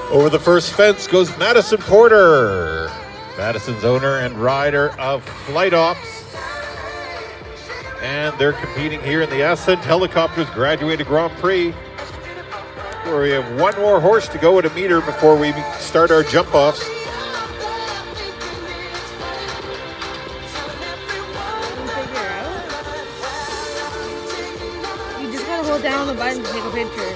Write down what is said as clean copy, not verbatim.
Over the first fence goes Madison Porter, Madison's owner and rider of Flight Ops. And they're competing here in the Ascent Helicopters Graduated Grand Prix, where we have one more horse to go at a meter before we start our jump-offs. You just gotta hold down the button to take a picture.